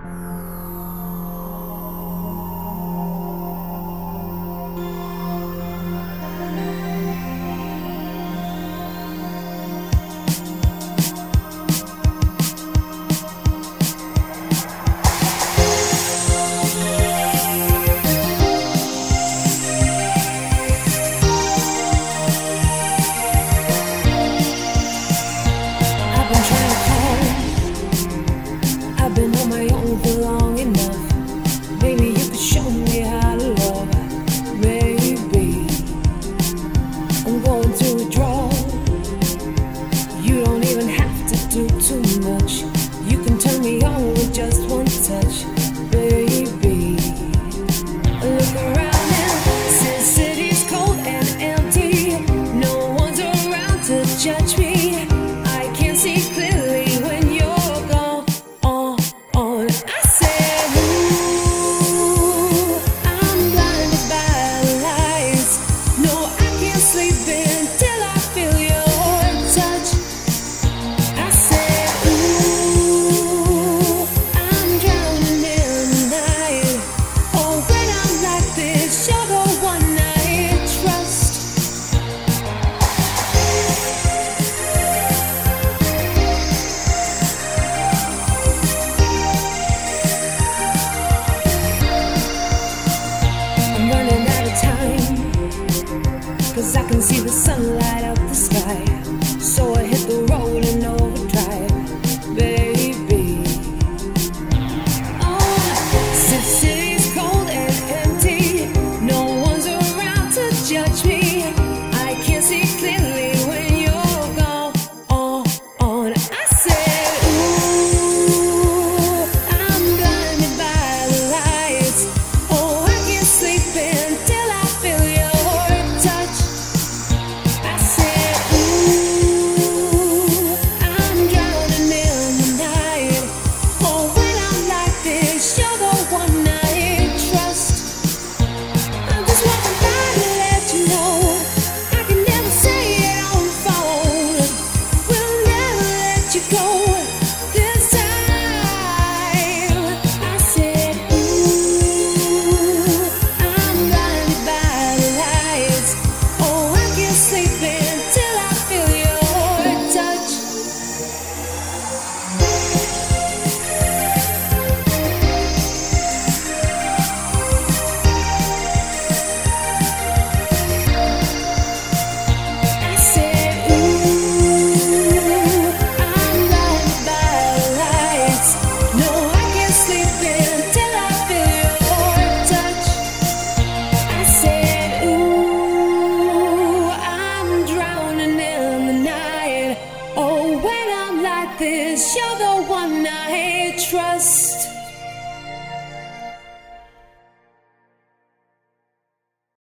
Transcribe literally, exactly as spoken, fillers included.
Cause I can see the sunlight up the sky. So I hit the road in overdrive, baby. Oh, since city's cold and empty, no one's around to judge me. I can't see clearly when you're gone. Oh, on. I said, ooh, I'm blinded by the lights. Oh, I can't sleep until I feel your touch. I said, ooh, I'm drowning in the night. Oh, when I'm like this, you're the one I trust. I'm just walking by to let you know I can never say it on the phone. We'll never let you go this time. I said, ooh, I'm blinded by the lights. Oh, I can't sleep until I feel your touch. I said, ooh, I'm blinded by the lights. No, I can't sleep until I feel your touch. I said, ooh, I'm drowning in the night. Oh, when I'm like this, you're the one I trust.